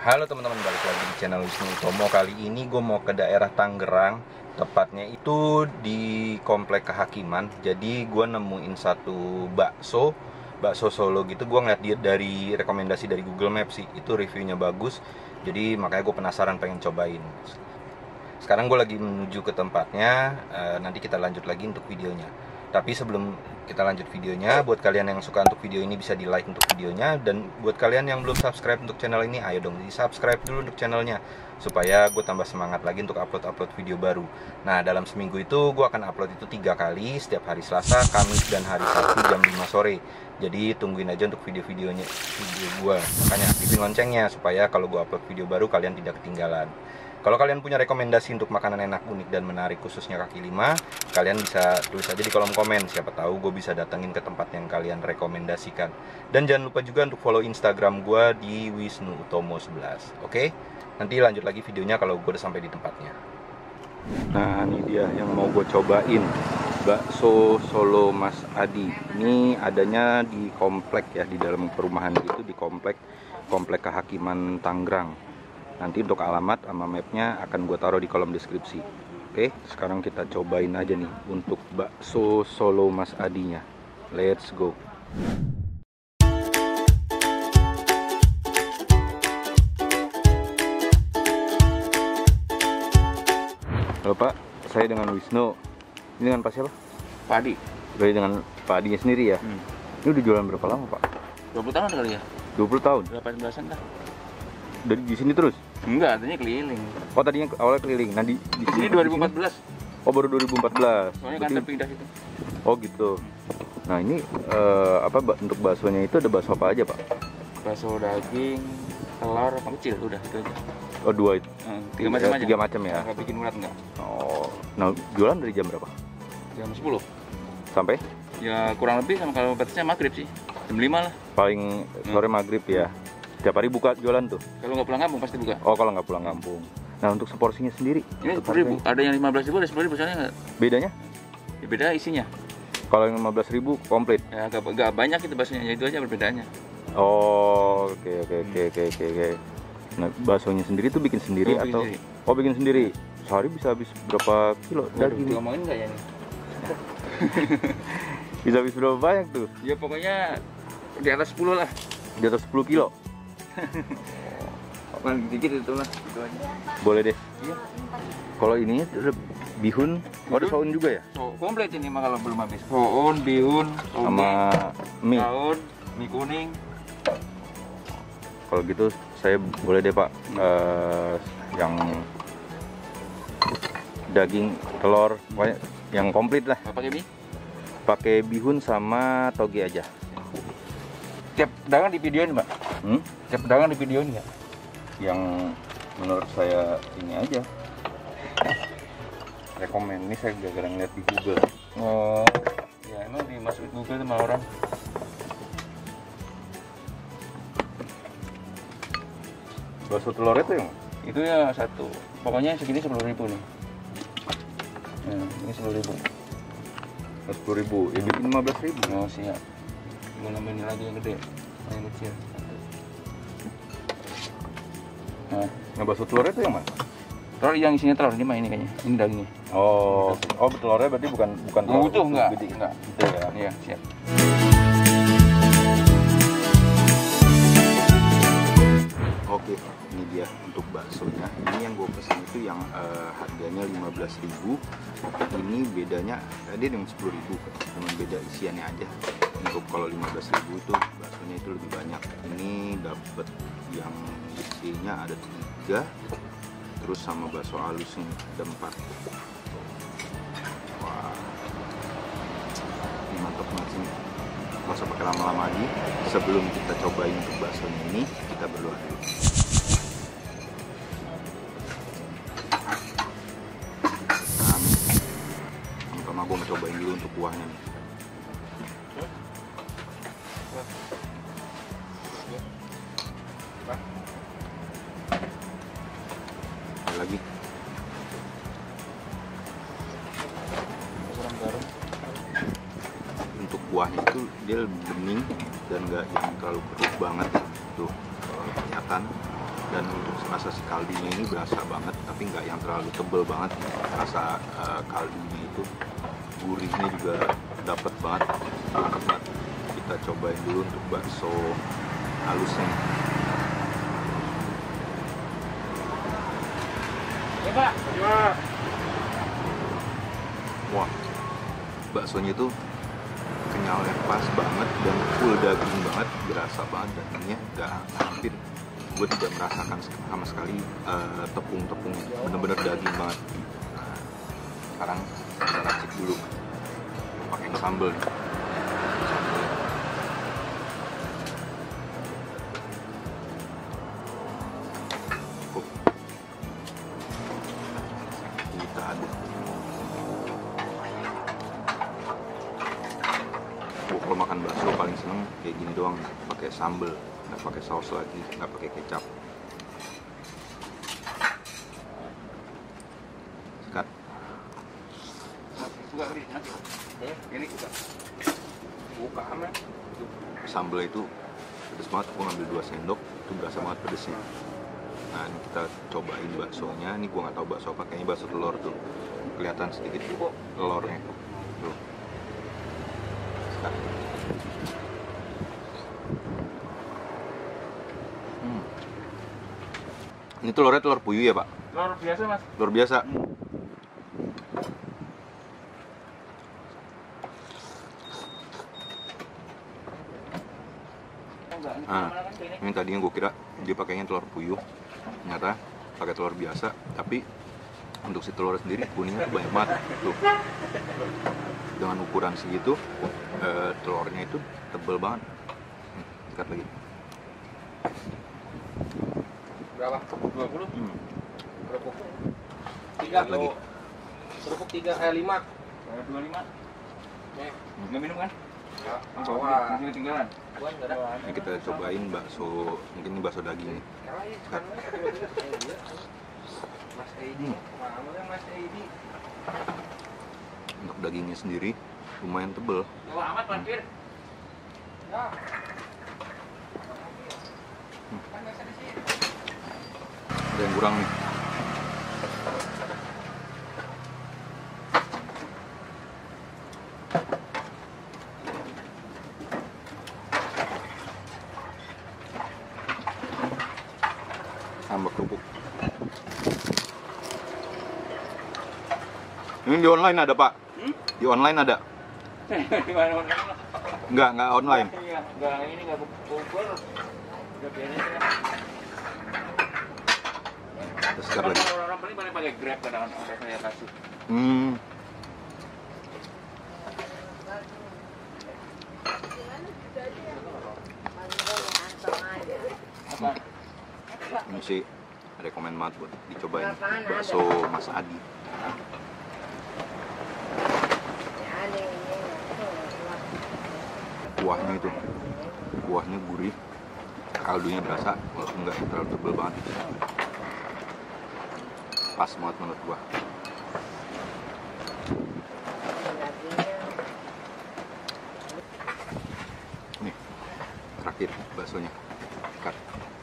Halo teman-teman, balik lagi di channel Wisnu Utomo. Kali ini gue mau ke daerah Tangerang, tepatnya itu di Komplek Kehakiman. Jadi gue nemuin satu bakso Solo gitu. Gue ngeliat dia dari rekomendasi dari Google Maps sih, itu reviewnya bagus. Jadi makanya gue penasaran pengen cobain. Sekarang gue lagi menuju ke tempatnya. Nanti kita lanjut lagi untuk videonya. Tapi sebelum kita lanjut videonya, buat kalian yang suka untuk video ini bisa di like untuk videonya. Dan buat kalian yang belum subscribe untuk channel ini, ayo dong di subscribe dulu untuk channelnya, supaya gue tambah semangat lagi untuk upload video baru. Nah, dalam seminggu itu gue akan upload itu 3 kali, setiap hari Selasa, Kamis, dan hari Sabtu jam 5 sore. Jadi tungguin aja untuk video gue. Makanya aktifin loncengnya, supaya kalau gue upload video baru kalian tidak ketinggalan. Kalau kalian punya rekomendasi untuk makanan enak, unik, dan menarik khususnya kaki lima, kalian bisa tulis aja di kolom komen. Siapa tahu gue bisa datengin ke tempat yang kalian rekomendasikan. Dan jangan lupa juga untuk follow Instagram gue di Wisnu Utomo 11. Oke? Nanti lanjut lagi videonya kalau gue udah sampai di tempatnya. Nah, ini dia yang mau gue cobain. Bakso Solo Mas Adi. Ini adanya di komplek ya, di dalam perumahan gitu, di komplek Kehakiman Tangerang. Nanti untuk alamat sama mapnya akan gue taruh di kolom deskripsi. Oke, sekarang kita cobain aja nih untuk bakso Solo Mas Adinya. Let's go. Halo Pak, saya dengan Wisnu. Ini dengan Pak siapa? Pak Adi. Berarti dengan Pak Adinya sendiri ya? Ini udah jualan berapa lama Pak? 20 tahun kali ya? 20 tahun? 18-an dah. Dari di sini terus? Enggak, tadinya keliling. Oh, tadinya awalnya keliling. Nah, di Ini 2014. Oh, baru 2014. Soalnya kantor pindah itu. Oh, gitu. Nah, ini untuk baksonya itu ada bakso apa aja, Pak? Bakso daging, telur, apa kecil, udah itu aja. Oh, 2 itu. 3 macam aja. 3 macam ya. Enggak bikin urat enggak. Oh. Nah, jualan dari jam berapa? Jam 10. Sampai? Ya kurang lebih sama kalau batasnya maghrib sih. Jam 5 lah. Paling sore maghrib ya. Tiap hari buka jualan tuh? Kalau nggak pulang kampung pasti buka. Oh, kalau nggak pulang kampung. Nah, untuk seporsinya sendiri? Ini 10.000. Ada yang 15.000, ada 10.000, soalnya nggak. Bedanya? Ya, beda isinya. Kalau yang 15.000 komplit? Ya agak banyak itu baksonya, ya itu aja perbedaannya. Oh, oke. Nah, baksonya sendiri tuh bikin sendiri atau? Sendiri. Oh, bikin sendiri. Sehari bisa habis berapa kilo daging? Ngomongin nggak ya nih? Bisa habis berapa banyak tuh? Ya pokoknya di atas 10 lah. Di atas 10 kilo? Paling dikit itu lah, itu aja. Boleh deh. Iya. Kalau ini bihun, oh ada soun juga ya? So, komplit ini mah kalau belum habis. Soun, bihun, sama mie. daun, mie kuning. Kalau gitu saya boleh deh Pak, yang daging, telur, pokoknya yang komplit lah. Pakai mie? Pakai bihun sama toge aja. Tiap pedagang di videoin, Mbak. Tiap pedagang di videoin nggak? Yang menurut saya ini aja. Rekomen ini saya gara-gara ngeliat di Google. Oh, ya emang dimasukin Google sama orang. Bakso telur itu yang? Itu ya satu. Pokoknya segini 10.000 nih. Ya, ini 10.000. 10.000, ya bikin 15.000. Oh siap. Gue nambahin lagi yang gede, yang kecil. Nah, bakso telur itu yang mana? Telur yang isinya telur ini mah ini kayaknya. Ini dagingnya. Oh, telurnya berarti bukan telur. Utuh enggak? Gede. Enggak. Gitu ya. Iya, siap. Oke, ini dia untuk baksonya. Ini yang gue pesan itu yang harganya 15.000. Ini bedanya dia dengan 10.000, cuma beda isiannya aja. Untuk kalau 15.000 itu baksonya itu lebih banyak. Ini dapat yang isinya ada 3, terus sama bakso halusnya ada 4. Wah, ini mantap banget sih. Nggak usah pakai lama-lama lagi. Sebelum kita cobain untuk baksonya ini, kita berdoa dulu. Pertama gue mau cobain dulu untuk kuahnya nih. Ada lagi. Untuk kuahnya itu dia lebih bening dan nggak yang terlalu keruh banget tuh kelihatan. Dan untuk rasa si kaldunya ini berasa banget, tapi nggak yang terlalu tebel banget. Rasa kaldunya itu gurihnya juga dapat banget, mantap banget. Kita cobain dulu untuk bakso halusnya. Ya Pak. Ya. Wah, baksonya itu kenyalnya pas banget dan full daging banget, berasa banget dagingnya, nggak hampir, gue tidak merasakan sama sekali tepung-tepungnya, bener-bener daging banget. Nah, sekarang kita racik dulu pakai sambal nih. Cukup. Kita aduk. Kalau makan bakso paling seneng kayak gini doang, pakai sambal, nggak pakai saus lagi, nggak pakai kecap. Sikat. Ini buka aman. Sambal itu pedes banget, gue ngambil 2 sendok, itu berasa banget pedesnya. Nah, ini kita cobain baksonya. Ini gue nggak tahu bakso apa, kayaknya bakso telur tuh, kelihatan sedikit telurnya tuh. Sikat. Ini telurnya telur puyuh ya Pak? Telur biasa Mas. Telur biasa. Nah, ini tadinya gue kira dia pakainya telur puyuh, ternyata pakai telur biasa. Tapi untuk si telur sendiri kuningnya tuh banyak banget tuh. Dengan ukuran segitu, telurnya itu tebel banget. Ikat lagi. Berapa? 20? Kerupuk 3 Ikat lagi. Kerupuk 5 25 nggak minum kan? Ya, masih ketinggalan. Ini kita cobain bakso, mungkin ini bakso daging nih. Ikat. Mas Edi, Mas Edi. Untuk dagingnya sendiri lumayan tebel. Bawa amat parkir. Ya. Ada yang kurang nih. Tambah kerupuk. Ini di online ada Pak? Di online ada? Enggak online. Iya, enggak ini enggak Uber. Udah biarin ya. Terus sekarang lagi. Orang paling pakai Grab kadang-kadang saya kasih. Apa? Ini sih rekomen banget buat dicobain bakso Mas Adi. Kuahnya gurih, kaldunya berasa, walaupun nggak terlalu tebel banget. Pas banget menurut gua. Nih, terakhir baksonya. Ikat.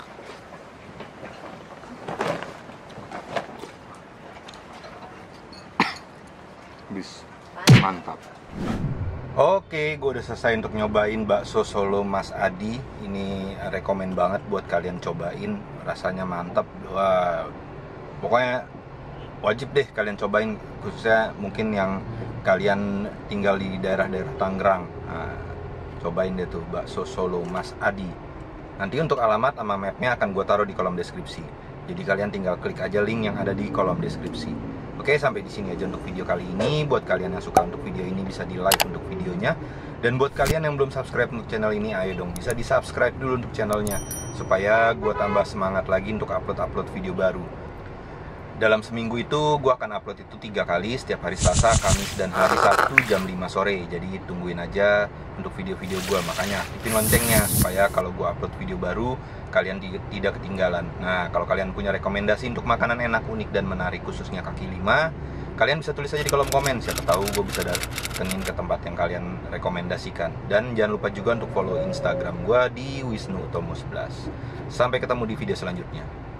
Bis, mantap. Oke, gue udah selesai untuk nyobain bakso Solo Mas Adi. Ini rekomen banget buat kalian cobain, rasanya mantap. Wah, pokoknya wajib deh kalian cobain, khususnya mungkin yang kalian tinggal di daerah-daerah Tangerang. Nah, cobain deh tuh bakso Solo Mas Adi. Nanti untuk alamat sama mapnya akan gue taruh di kolom deskripsi. Jadi kalian tinggal klik aja link yang ada di kolom deskripsi. Oke, sampai di sini aja untuk video kali ini. Buat kalian yang suka untuk video ini bisa di like untuk videonya. Dan buat kalian yang belum subscribe untuk channel ini, ayo dong bisa di subscribe dulu untuk channelnya, supaya gue tambah semangat lagi untuk upload video baru. Dalam seminggu itu gue akan upload itu 3 kali, setiap hari Selasa, Kamis, dan hari Sabtu jam 5 sore. Jadi tungguin aja untuk video-video gue, makanya aktifin loncengnya supaya kalau gue upload video baru kalian tidak ketinggalan. Nah, kalau kalian punya rekomendasi untuk makanan enak, unik, dan menarik khususnya kaki lima, kalian bisa tulis aja di kolom komen. Siapa tahu gue bisa datengin ke tempat yang kalian rekomendasikan. Dan jangan lupa juga untuk follow Instagram gue di Wisnu Utomo 11. Sampai ketemu di video selanjutnya.